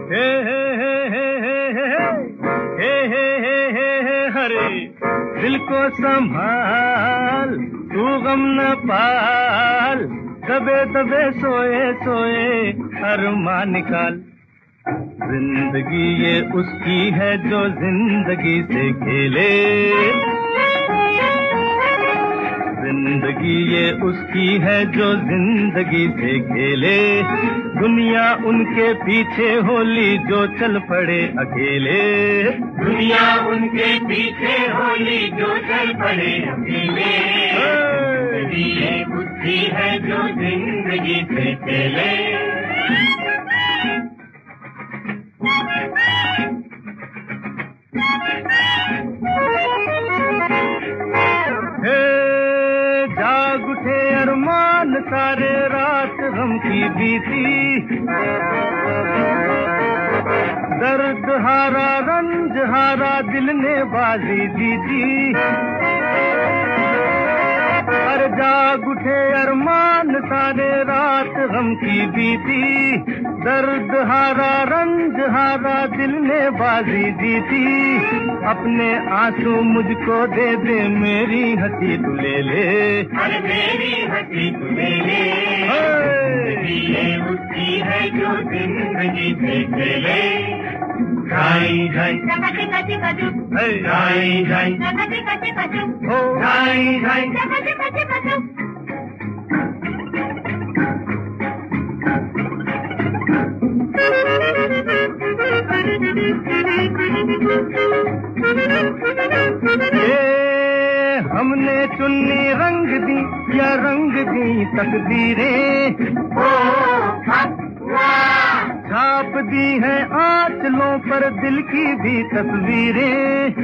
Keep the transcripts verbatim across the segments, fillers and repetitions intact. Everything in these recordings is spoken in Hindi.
हे हे हे हे हे हे हे हे हे हे हरे दिल को संभाल तू गम न पाल दबे दबे सोए सोए अरमान निकाल जिंदगी ये उसकी है जो जिंदगी से खेले जिंदगी ये उसकी है जो जिंदगी से खेले दुनिया उनके पीछे होली जो चल पड़े अकेले दुनिया उनके पीछे होली जो चल पड़े अकेले जिंदगी ये उसकी है जो जिंदगी से खेले जाग उठे अरमान सारे रात गम की बीती दर्द हारा रंज हारा दिल ने बाजी जीती अरे जाग उठे अरमान सारे रात गम की बीती दर्द हारा रंज हारा दिल ने बाजी जीती अपने आंसू मुझको दे दे मेरी हंसी तू ले ले अरे मेरी हंसी तू ले ले जिंदगी ये उसकी है जो जिंदगी से खेले जाई जाई कचे कचे कचू जाई जाई कचे कचे कचू जाई जाई कचे कचे कचू ये हमने चुन्नी रंग दी या रंग दी तकदीरें छाप दी है आंचलों पर दिल की भी तस्वीरें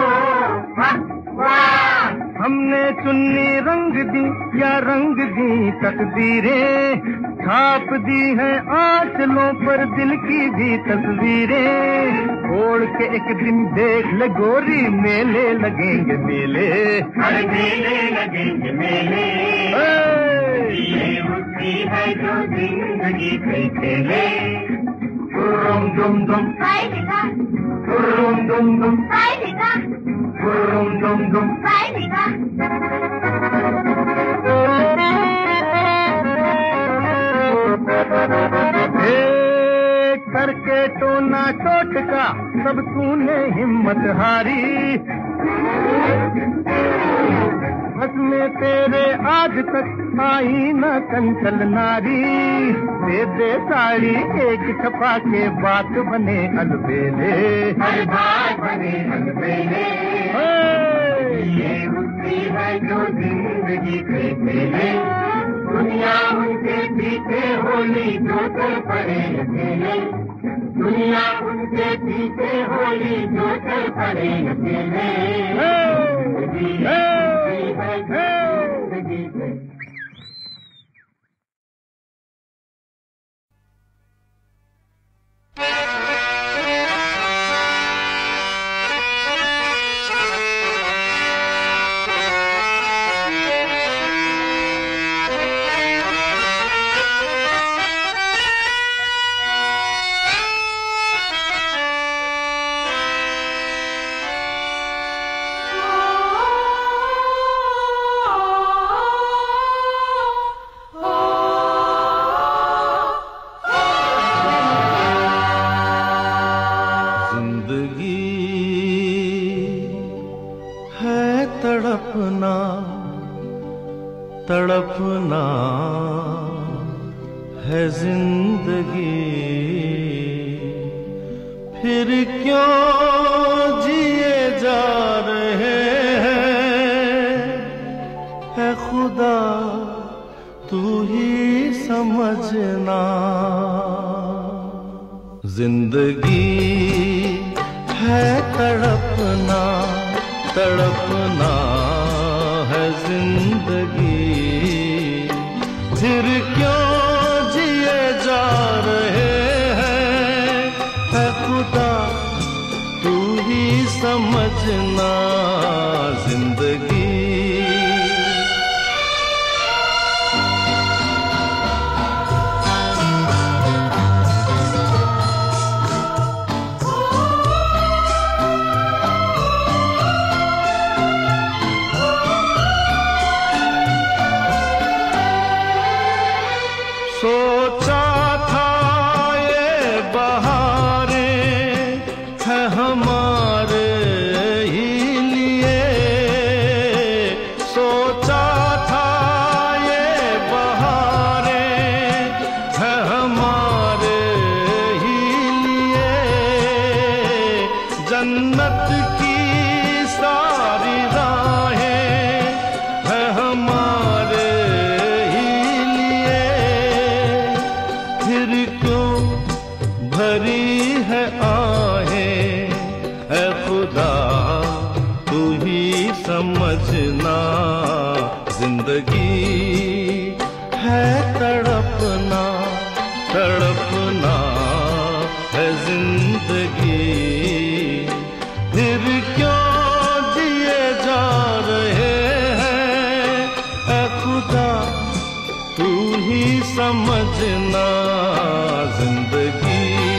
हमने चुन्नी रंग दी या रंग दी तकदीरें छाप दी है आंचलों पर दिल की भी तस्वीरें ओढ़ के एक दिन देख ले गोरी मेले लगेंगे मेले अरे मेले लगेंगे मेले ये उसकी है जो जिंदगी से खेले गुरुम दुम दुम गुरुम दुम दुम गुरुम दुम दुम करके टोना टोटका सब तूने हिम्मत हारी बस में तेरे आज तक आई न कंचल नारी दे दे साड़ी एक छपा के बात बने अलबेले हर बात बने अलबेले ये उसकी है जो जिंदगी से खेले दुनिया उनके पीछे होली जो चल पड़े अकेले दुनिया उनके पीछे होली जो चल पड़े अकेले जिंदगी है जिंदगी से तड़पना है जिंदगी फिर क्यों जिए जा रहे हैं है खुदा तू ही समझना जिंदगी है तड़पना तड़पना है जिंदगी फिर क्यों जिए जा रहे हैं है खुदा तू ही समझना जिंदगी जन्नत की सारी राहें है हमारे ही लिए, फिर क्यों भरी है आहें है खुदा तू ही समझना। जिंदगी है तड़पना, तड़पना है जिंदगी, फिर क्यों जिए जा रहे हैं ऐ खुदा तू ही समझना। जिंदगी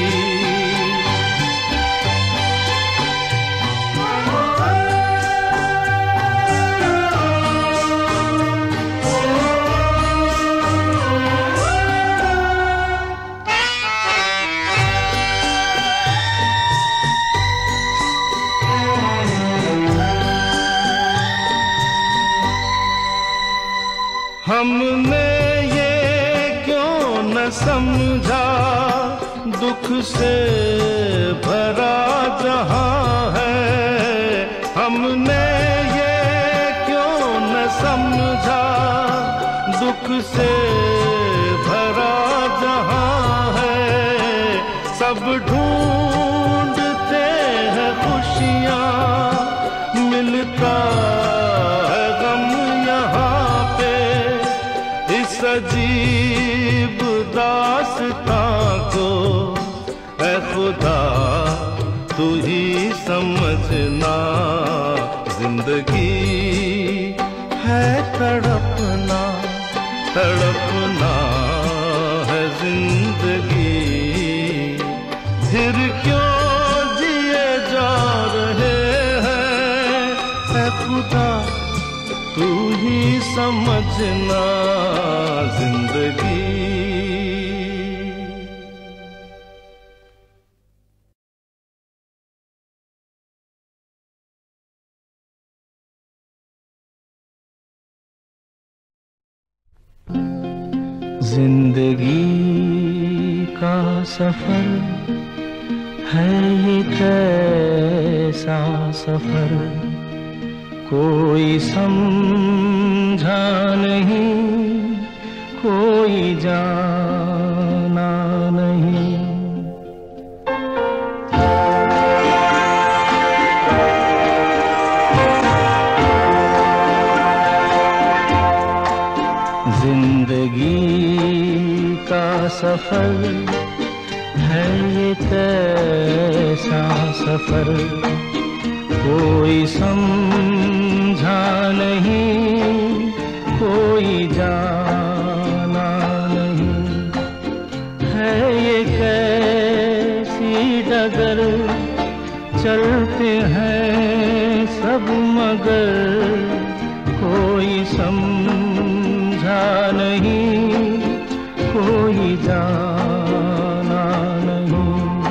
हमने ये क्यों न समझा दुख से भरा जहां है, हमने ये क्यों न समझा दुख से भरा जहां है। सब ढूंढते हैं खुशियां, मिलता है गम यहाँ पे। इस अजीब दास्तां को ऐ खुदा तू ही समझना। जिंदगी है तड़पना, तड़पना है जिंदगी, फिर क्यों जिए जा रहे हैं ऐ खुदा तू ही समझना। जिंदगी जिंदगी का सफर है ये कैसा सफर, कोई समझा नहीं, कोई जाना नहीं। जिंदगी का सफर है ये कैसा सफर, कोई समझा नहीं, कोई जाना नहीं। है ये कैसी डगर, चलते हैं सब मगर, कोई समझा नहीं, कोई जाना नहीं।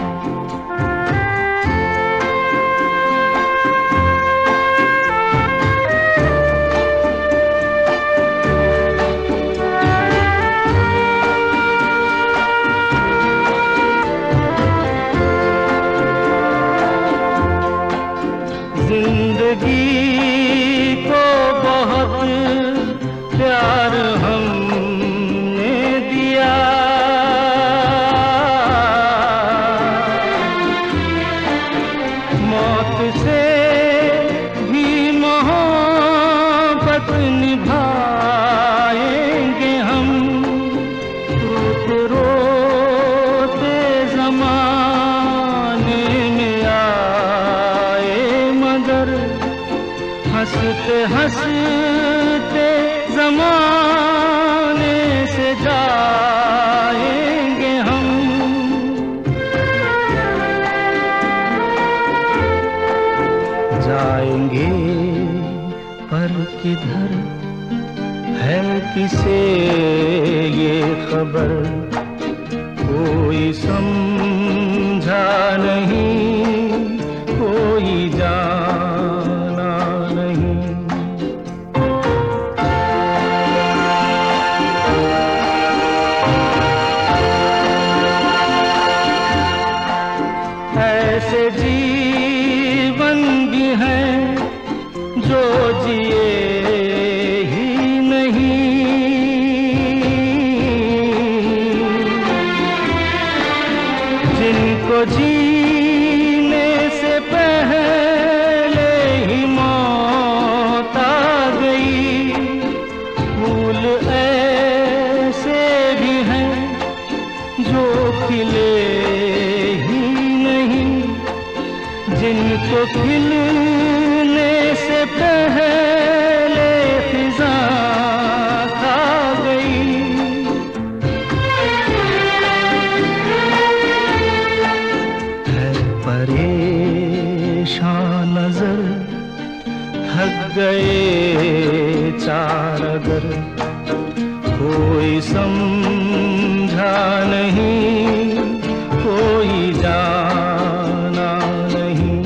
जिंदगी को बहुत प्यार हमने दिया, मौत से भी मोहब्बत निभाएंगे हम। रोते रोते जमाने में आए मगर, हंसते हंसते जमाने से जाएंगे हम। जाएंगे पर किधर है किसे ये खबर, कोई समझा नहीं, कोई जाना नहीं। ऐसे जी जिनको जीने से पहले ही मौत आ गई। फूल ऐसे भी हैं जो खिले ही नहीं, जिनको खिलने से पहले फिजा खा गई। है परेशान नजर, थक गए चार अगर, कोई समझा नहीं, कोई जाना नहीं।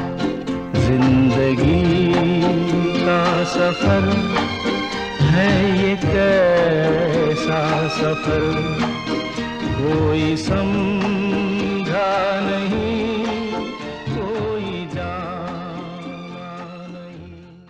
जिंदगी का सफर है ये कैसा सफर, कोई समझा नहीं, कोई जाना नहीं।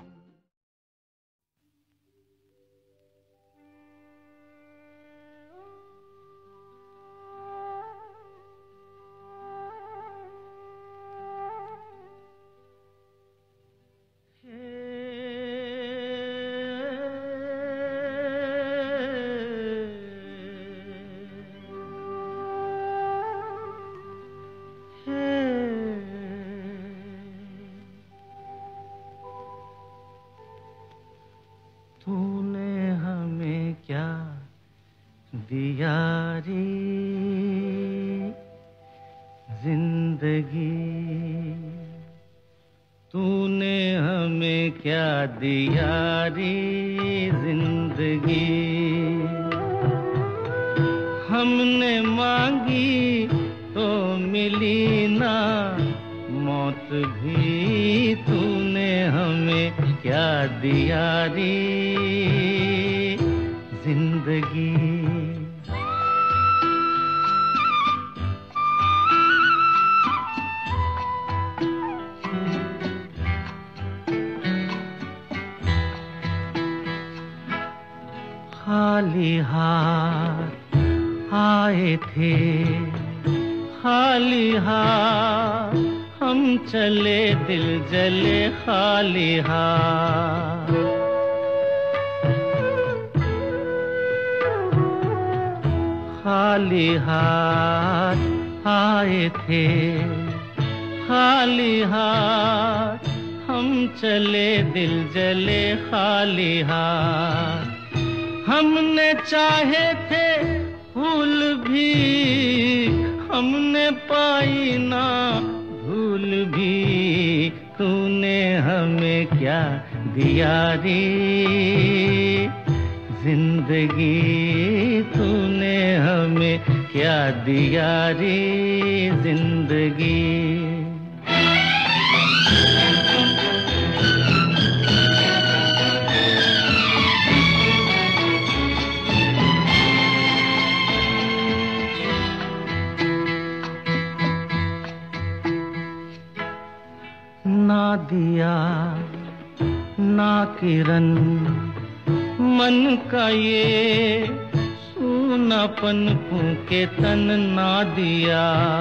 तूने हमें क्या दिया रे जिंदगी, तूने हमें क्या दिया रे जिंदगी। हमने मांगी तो मिली ना मौत भी, तूने हमें क्या दिया रे जिंदगी। खाली हाथ आए थे, खाली हाथ हम चले, दिल जले खाली हाथ। खाली हाथ आए थे, खाली हाथ हम चले, दिल जले खाली हाथ। हमने चाहे थे फूल भी, हमने पाई ना भूल भी, तूने हमें क्या दिया रे जिंदगी, तूने हमें क्या दिया रे जिंदगी। ना दिया ना किरण मन का ये सूनापन फूके तन, ना दिया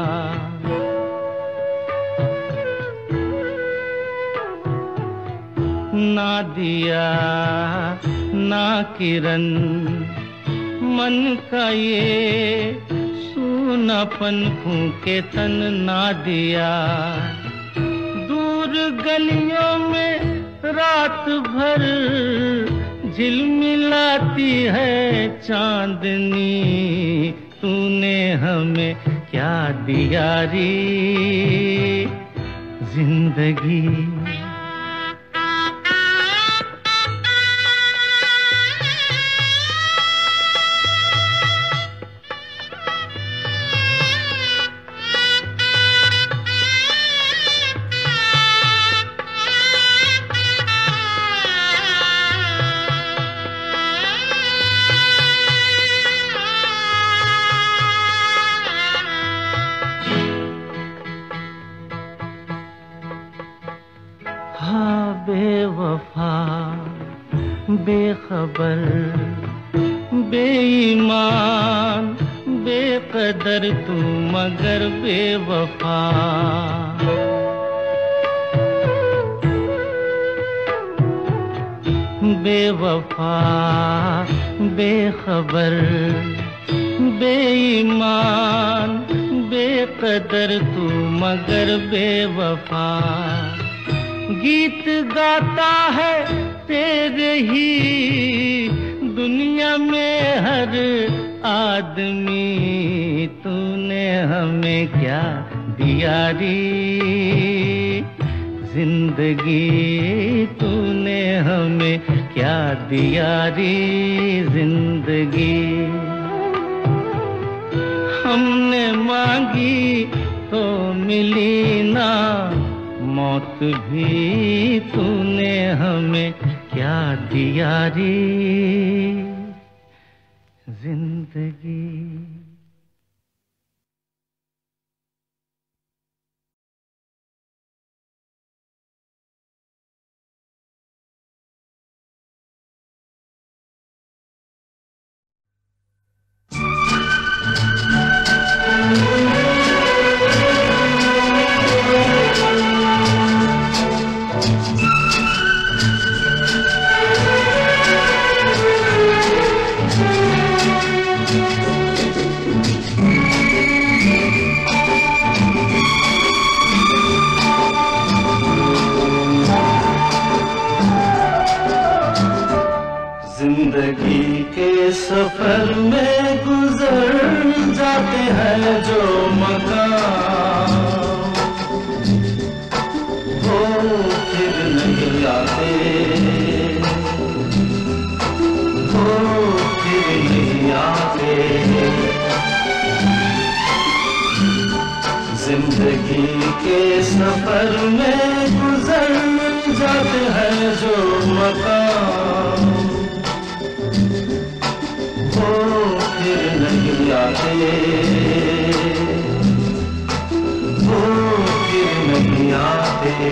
ना दिया ना किरण मन का ये सूनापन फूके तन, ना दिया। गलियों में रात भर झिलमिलाती है चांदनी, तूने हमें क्या दिया रे जिंदगी। बेवफा बेखबर बेईमान बेक बेकदर तू मगर बेवफा, बेवफा बेखबर बेईमान, बेकदर तू मगर बेवफा। गीत गाता है तेरे ही दुनिया में हर आदमी, तूने हमें क्या दिया रे जिंदगी, तूने हमें क्या दिया रे जिंदगी। हमने मांगी तो मिली ना मौत भी, तूने हमें क्या दिया रे जिंदगी। जिंदगी के सफर में गुजर जाते हैं जो मकाम, वो फिर नहीं आते, वो फिर नहीं आते। जिंदगी के सफर में गुजर जाते हैं जो मकाम, वो फिर नहीं आते, वो फिर नहीं आते।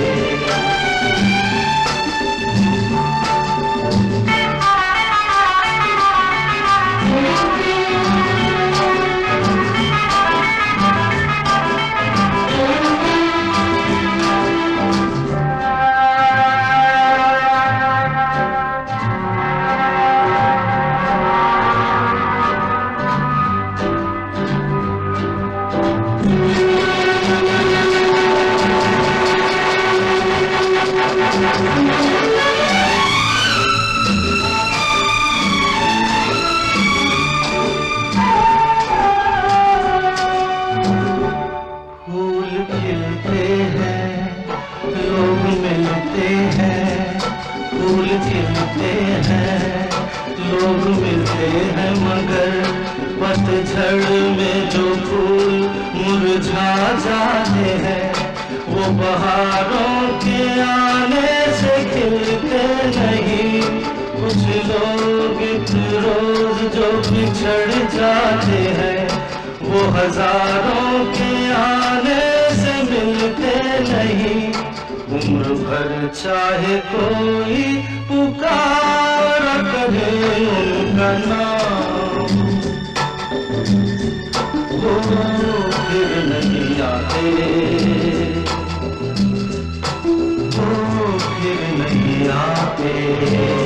पतझड़ में जो फूल मुरझा जाते हैं, वो बहारों के आने से खिलते नहीं। कुछ लोग एक रोज जो बिछड़ जाते हैं, वो हजारों के आने से मिलते नहीं। उम्र भर चाहे कोई पुकार करे उनका नाम, वो फिर नहीं आते, वो फिर नहीं आते।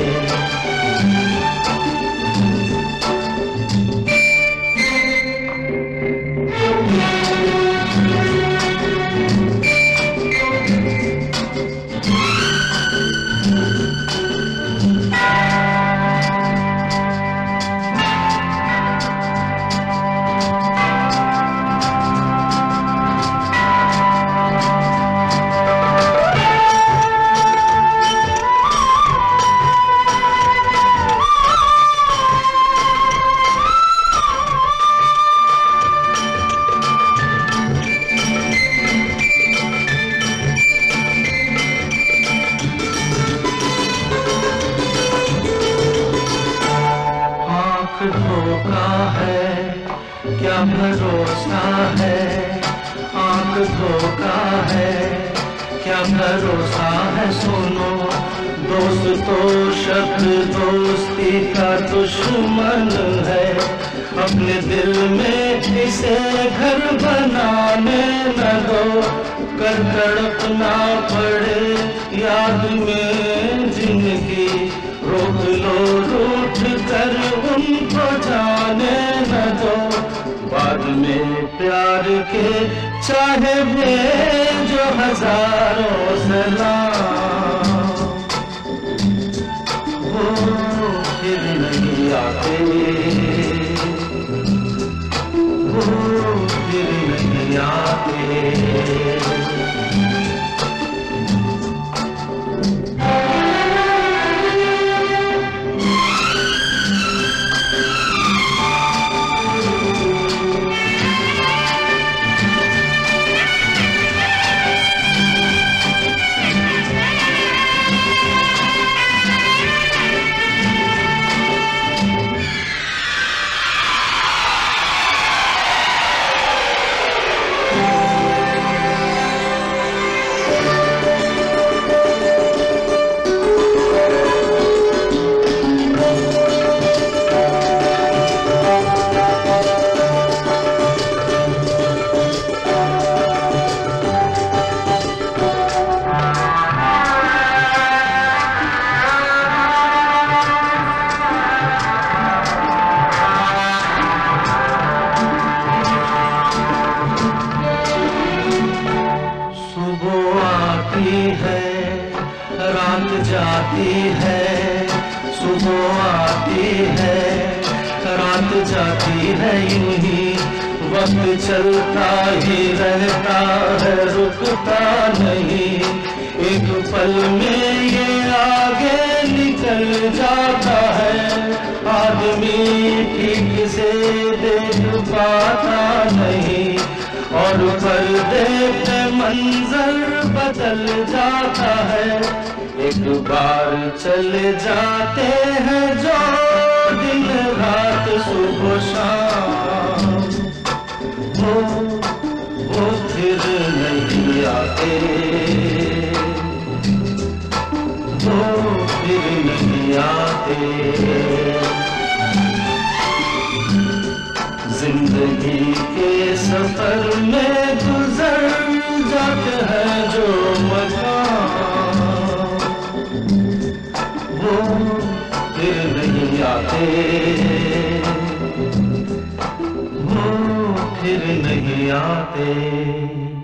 धोखा है क्या भरोसा है, आंख धोखा है क्या भरोसा है। सुनो दोस्त तो शब्द दोस्ती का दुश्मन है, अपने दिल में इसे घर बनाने न दो, कर तड़पना पड़े याद में जिंदगी, रोक लो रूठ कर उनको जाने न दो, बाद में प्यार के चाहे भेजो हजारों सलाम, वो फिर नहीं आते, वो फिर नहीं आते। रात जाती है, सुबह आती है, रात जाती है, यूं ही वक्त चलता ही रहता है, रुकता नहीं, एक पल में ये आगे निकल जाता है, आदमी ठीक से देख पाता नहीं, और पर्दे पे मंजर बदल जाता है, एक बार चले जाते हैं जो दिन रात सुबह शाम, वो वो फिर नहीं आते, वो फिर नहीं आते। जिंदगी के सफर में गुजर जाते हैं जो मकाम, वो फिर नहीं आते, वो फिर नहीं आते।